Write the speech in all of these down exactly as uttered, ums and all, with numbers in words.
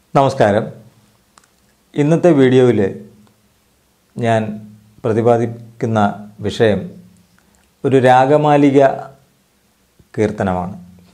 നമസ്കാരം. ഇന്നത്തെ വീഡിയോയിൽ ഞാൻ പ്രതിപാദിക്കുന്ന വിഷയം ഒരു രാഗമാലിക കീർത്തനമാണ്.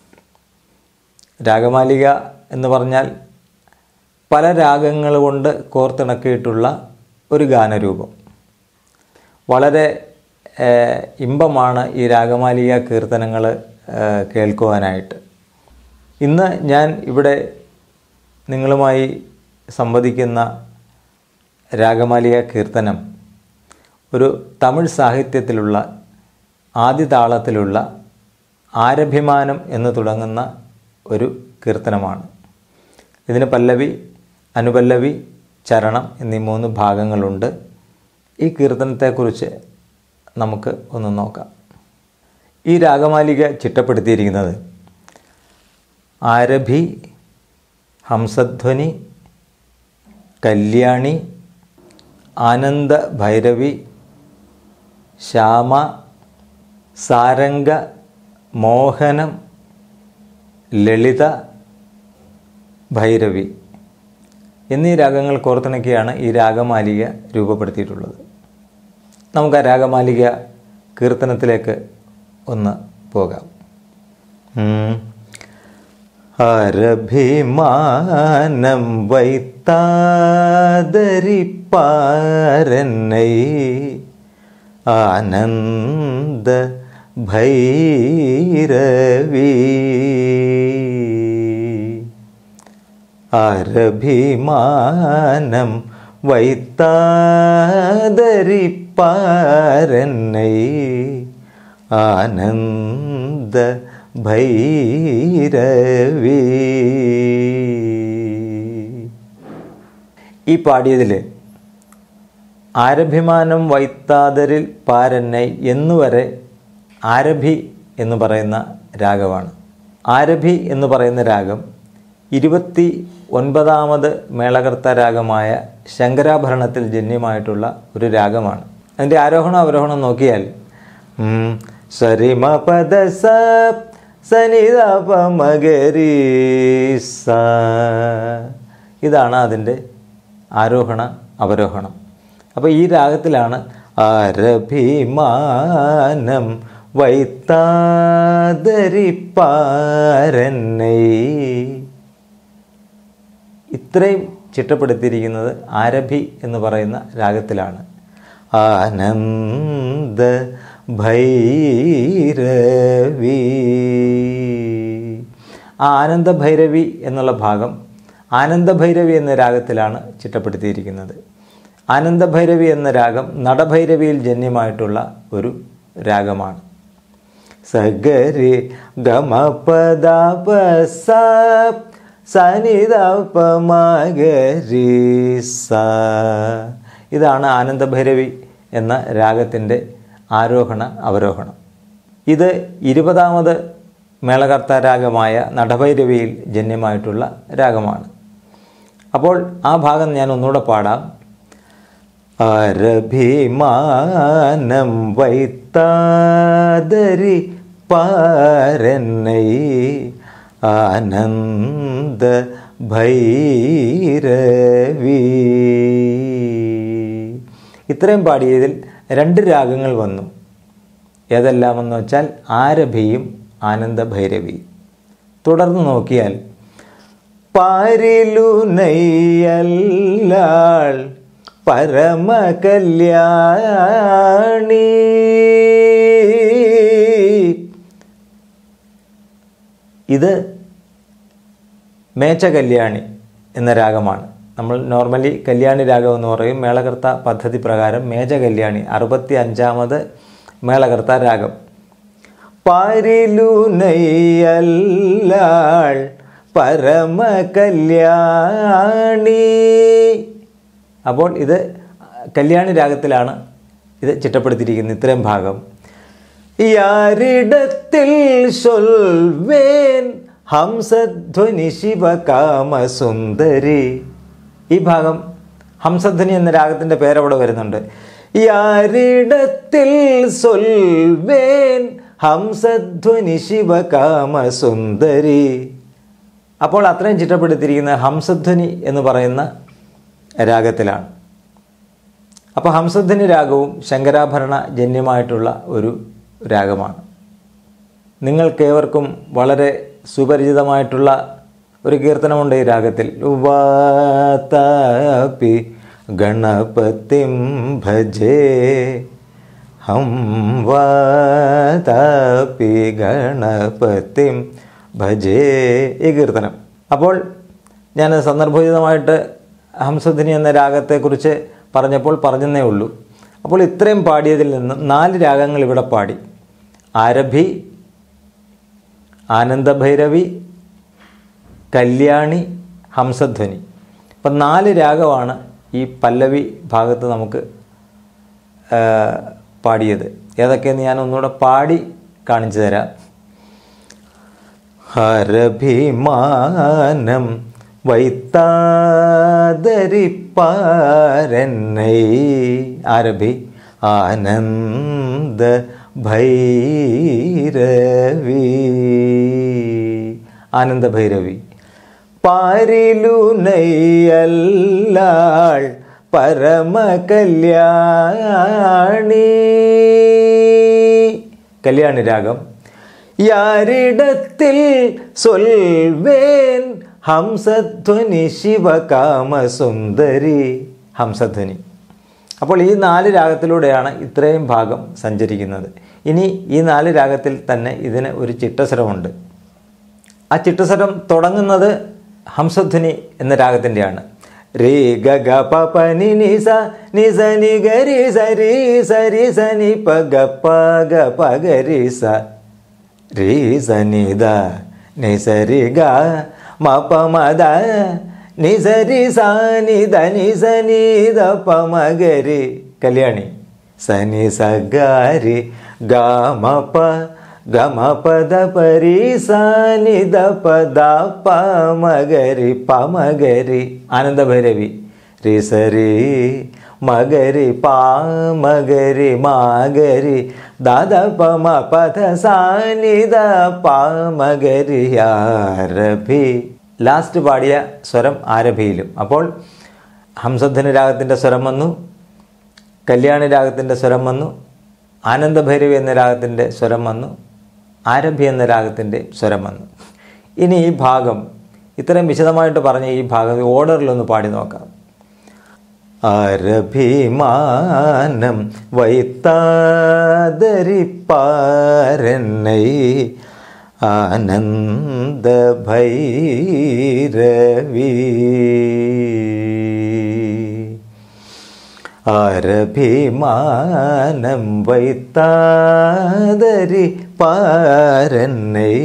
രാഗമാലിക എന്ന് പറഞ്ഞാൽ പല രാഗങ്ങൾ കൊണ്ട് കോർത്തിണക്കിയിട്ടുള്ള ഒരു ഗാനരൂപം. വളരെ ഇമ്പമാണ് ഈ രാഗമാലിക കീർത്തനങ്ങൾ കേൾക്കുവാനായിട്ട്. ഇന്ന് ഞാൻ ഇവിടെ നിങ്ങളുമായി സംവദിക്കുന്ന രാഗമാലിക കീർത്തനം ഒരു തമിഴ് സാഹിത്യത്തിലുള്ള ആദ്യ താളത്തിലുള്ള ആരഭിമാനം എന്ന് തുടങ്ങുന്ന ഒരു കീർത്തനമാണ്. ഇതിന് പല്ലവി, അനുപല്ലവി, ചരണം എന്നീ മൂന്ന് ഭാഗങ്ങളുണ്ട്. ഈ കീർത്തനത്തെക്കുറിച്ച് നമുക്ക് ഒന്ന് നോക്കാം. ഈ രാഗമാലിക ചിട്ടപ്പെടുത്തിയിരിക്കുന്നത് ആരഭി, ഹംസധ്വനി, കല്യാണി, ആനന്ദ ഭൈരവി, ശ്യാമ, സാരംഗ, മോഹനം, ലളിത, ഭൈരവി എന്നീ രാഗങ്ങൾ കോർത്തിണക്കിയാണ് ഈ രാഗമാലിക രൂപപ്പെടുത്തിയിട്ടുള്ളത്. നമുക്ക് ആ രാഗമാലിക കീർത്തനത്തിലേക്ക് ഒന്ന് പോകാം. ആരഭിമാനം വൈത്താദരിപ്പാരന്നൈ ആനന്ദ ഭൈരവി. ആരഭിമാനം വൈത്താദരിപ്പാരന്നൈ ആനന്ദ ഭൈരവി. ഈ പാടിയതിൽ ആരഭിമാനം വൈത്താദരിൽ പാരന്നൈ എന്നുവരെ ആരഭി എന്ന് പറയുന്ന രാഗമാണ്. ആരഭി എന്ന് പറയുന്ന രാഗം ഇരുപത്തി ഒൻപതാമത് മേളകർത്ത രാഗമായ ശങ്കരാഭരണത്തിൽ ജന്യമായിട്ടുള്ള ഒരു രാഗമാണ്. അതിൻ്റെ ആരോഹണം അവരോഹണം നോക്കിയാൽ സരിമ പദ സ സനിധപ മഗരി സ, ഇതാണ് അതിൻ്റെ ആരോഹണ അവരോഹണം. അപ്പോൾ ഈ രാഗത്തിലാണ് ആരഭിമാനം വൈത്താദരിപ്പാരന്നൈ. ഇത്രയും ചിട്ടപ്പെടുത്തിയിരിക്കുന്നത് ആരഭി എന്ന് പറയുന്ന രാഗത്തിലാണ്. ആനന്ദ ഭൈരവി. ആ ആനന്ദ ഭൈരവി എന്നുള്ള ഭാഗം ആനന്ദ ഭൈരവി എന്ന രാഗത്തിലാണ് ചിട്ടപ്പെടുത്തിയിരിക്കുന്നത്. ആനന്ദ ഭൈരവി എന്ന രാഗം നടഭൈരവിയിൽ ജന്യമായിട്ടുള്ള ഒരു രാഗമാണ്. സഗരി ഗമപദ പസ സനിധപ മഗരി സ, ഇതാണ് ആനന്ദ ഭൈരവി എന്ന രാഗത്തിൻ്റെ ആരോഹണ അവരോഹണം. ഇത് ഇരുപതാമത് മേളകർത്ത രാഗമായ നടഭൈരവിയിൽ ജന്യമായിട്ടുള്ള രാഗമാണ്. അപ്പോൾ ആ ഭാഗം ഞാൻ ഒന്നുകൂടെ പാടാം. ആരഭിമാനം വൈത്താദരി പാരന്നൈ ആനന്ദ ഭൈരവി. ഇത്രയും പാടിയതിൽ രണ്ട് രാഗങ്ങൾ വന്നു. ഏതെല്ലാമെന്ന് വെച്ചാൽ ആരഭിയും ആനന്ദ ഭൈരവിയും. തുടർന്ന് നോക്കിയാൽ പാരിലു നയ്യല്ലാൾ പരമ കല്യാണി, ഇത് മേച്ച കല്യാണി എന്ന രാഗമാണ്. നമ്മൾ നോർമലി കല്യാണി രാഗം എന്ന് പറയും. മേളകർത്ത പദ്ധതി പ്രകാരം മേജ കല്യാണി അറുപത്തി അഞ്ചാമത് മേളകർത്ത രാഗം. പാരിലു നയ്യല്ലാൾ പരമ കല്യാണി. അപ്പോൾ ഇത് കല്യാണി രാഗത്തിലാണ് ഇത് ചിട്ടപ്പെടുത്തിയിരിക്കുന്നത്. ഇത്രയും ഭാഗം യാരിടത്തിൽ സൊൽവേൻ ഹംസധ്വനി ശിവകാമസുന്ദരി. ഈ ഭാഗം ഹംസധ്വനി എന്ന രാഗത്തിൻ്റെ പേരവിടെ വരുന്നുണ്ട്. യാരിടത്തിൽ സൊൽവേൻ ഹംസധ്വനി ശിവകാമസുന്ദരി. അപ്പോൾ അത്രയും ചിട്ടപ്പെടുത്തിയിരിക്കുന്ന ഹംസധ്വനി എന്ന് പറയുന്ന രാഗത്തിലാണ്. അപ്പോൾ ഹംസധ്വനി രാഗവും ശങ്കരാഭരണ ജന്യമായിട്ടുള്ള ഒരു രാഗമാണ്. നിങ്ങൾക്കേവർക്കും വളരെ സുപരിചിതമായിട്ടുള്ള ഒരു കീർത്തനമുണ്ട് ഈ രാഗത്തിൽ. വാതാപി ഗണപതിം ഭജേ ഹം വാതാപി ഗണപതിം ഭജേ, ഈ കീർത്തനം. അപ്പോൾ ഞാൻ സന്ദർഭോചിതമായിട്ട് ഹംസധ്വനി എന്ന രാഗത്തെക്കുറിച്ച് പറഞ്ഞപ്പോൾ പറഞ്ഞതേ ഉള്ളൂ. അപ്പോൾ ഇത്രയും പാടിയതിൽ നിന്ന് നാല് രാഗങ്ങൾ ഇവിടെ പാടി. ആരഭി, ആനന്ദഭൈരവി, കല്യാണി, ഹംസധ്വനി. അപ്പം നാല് രാഗമാണ് ഈ പല്ലവി ഭാഗത്ത് നമുക്ക് പാടിയത്. ഏതൊക്കെയെന്ന് ഞാൻ ഒന്നുകൂടെ പാടി കാണിച്ചു തരാം. ഹരഭിമാനം വൈത്താദരിപ്പാരന്നൈ, ആരഭി ആനന്ദ ഭൈരവി, ആനന്ദഭൈരവി. പാരിലുനൈയല്ലാൾ പരമകല്യാണി, കല്യാണി രാഗം. യാരിടത്തിൽ സൊൽവേൻ ഹംസധ്വനി ശിവകാമസുന്ദരി, ഹംസധ്വനി. അപ്പോൾ ഈ നാല് രാഗത്തിലൂടെയാണ് ഇത്രയും ഭാഗം സഞ്ചരിക്കുന്നത്. ഇനി ഈ നാല് രാഗത്തിൽ തന്നെ ഇതിന് ഒരു ചിട്ടസ്വരമുണ്ട്. ആ ചിട്ടസ്വരം തുടങ്ങുന്നത് ഹംസധ്വനി എന്ന രാഗത്തിൻ്റെയാണ്. രേ ഗ ഗ പ പ നി നി സ നി സ നി ഗ രി സ രി സ രി സ നി പ ഗ പ ഗ പ ഗ രി സ രി സ നി ദ നി സ രി ഗ മ പ മ ദ നി സ രി സ നി ദ നി സ നി ദ പ മ ഗ രി, കല്യാണി. സ നി സ ഗ രി ഗ മ പ ഗ മ പ ദ പ രി സ നി ദ പ ദ പ മ ഗ രി പ മ ഗ രി, ആനന്ദഭൈരവി. രി സ രി മ ഗ രി പ മ ഗ രി മ ഗ രി ദ ദ പ മ പ ധ സ നി ദ പ മ ഗ രി, ആരഭി. ലാസ്റ്റ് പാടിയ സ്വരം ആരഭിയിലും. അപ്പോൾ ഹംസധ്വനി രാഗത്തിൻ്റെ സ്വരം വന്നു, കല്യാണി രാഗത്തിൻ്റെ സ്വരം വന്നു, ആനന്ദഭൈരവി എന്ന രാഗത്തിൻ്റെ സ്വരം വന്നു, ആരഭി എന്ന രാഗത്തിൻ്റെ സ്വരം വന്നു. ഇനി ഈ ഭാഗം ഇത്രയും വിശദമായിട്ട് പറഞ്ഞ ഈ ഭാഗം ഓർഡറിലൊന്ന് പാടി നോക്കാം. ആരഭിമാനം വൈത്താദരിപ്പാരന്നൈ ആനന്ദ ഭൈരവി, ആരഭിമാനം വൈത്താദരിപ്പാരന്നൈ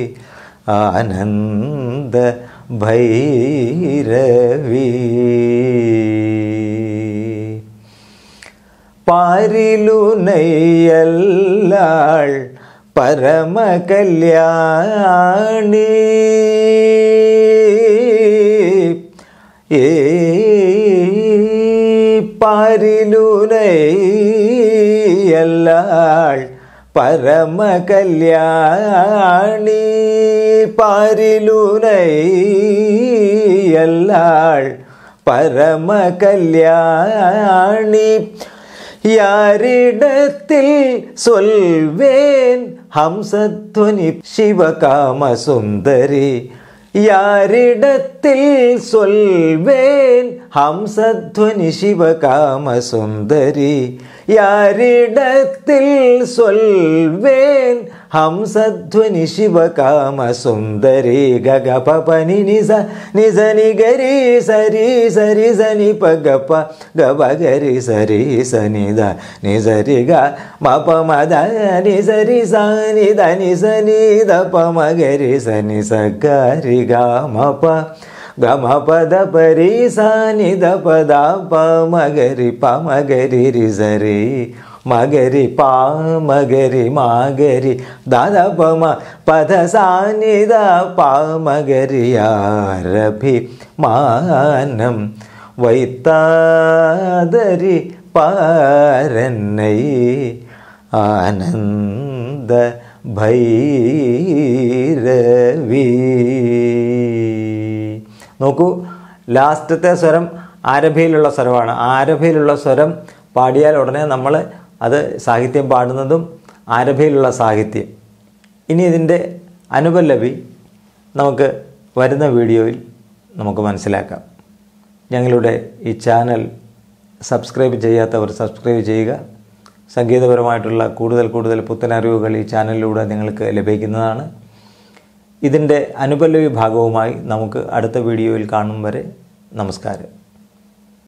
ആനന്ദ ഭൈരവി. പാരിലുനൈയല്ലാൾ പരമകല്യാണി, ഏ പാരിലുനൈയല്ലാൾ പരമകല്യാണി, പാരിലുനൈയല്ലാൾ പരമകല്യാണി. യാരിടത്തിൽ സൊൽവേൻ ഹംസധ്വനി ശിവകാമസുന്ദരി, യാരിടത്തിൽ സൊൽവേൻ ഹംസധ്വനി ശിവകാമസുന്ദരി, യാരിടത്തിൽ സൊൽവേൻ ഹംസധ്വനി ശിവകാമസുന്ദരി. ഗ ഗ പ പ നി നി സ നി സ നി ഗ രി സ രി സ രി സ നി പ ഗ പ ഗ പ ഗ രി സ രി സ നി ദ നി സ രി ഗ മ പ മ ദ നി സ രി സ നി ദ നി സ നി ദ പ മ ഗ രി സ നി സ ഗ രി ഗ മ പ ഗ മ പ ദ പ രി സ നി ദ പ ദ പ മ ഗ രി പ മ ഗ രി രി സ രി മ ഗ രി പ മ ഗ രി മ ഗ രി ദ ദ പ മ പ ധ സ നി ദ പ മ ഗ രി, ആരഭിമാനം വൈത്താദരി പാരന്നൈ ആനന്ദ ഭൈരവി. നോക്കൂ, ലാസ്റ്റത്തെ സ്വരം ആരഭയിലുള്ള സ്വരമാണ്. ആരഭയിലുള്ള സ്വരം പാടിയാൽ ഉടനെ നമ്മൾ അത് സാഹിത്യം പാടുന്നതും ആരഭയിലുള്ള സാഹിത്യം. ഇനി ഇതിൻ്റെ അനുപല്ലവി നമുക്ക് വരുന്ന വീഡിയോയിൽ നമുക്ക് മനസ്സിലാക്കാം. ഞങ്ങളുടെ ഈ ചാനൽ സബ്സ്ക്രൈബ് ചെയ്യാത്തവർ സബ്സ്ക്രൈബ് ചെയ്യുക. സംഗീതപരമായിട്ടുള്ള കൂടുതൽ കൂടുതൽ പുത്തനറിവുകൾ ഈ ചാനലിലൂടെ നിങ്ങൾക്ക് ലഭിക്കുന്നതാണ്. ഇതിൻ്റെ അനുപല്ലവി ഭാഗവുമായി നമുക്ക് അടുത്ത വീഡിയോയിൽ കാണും വരെ നമസ്കാരം.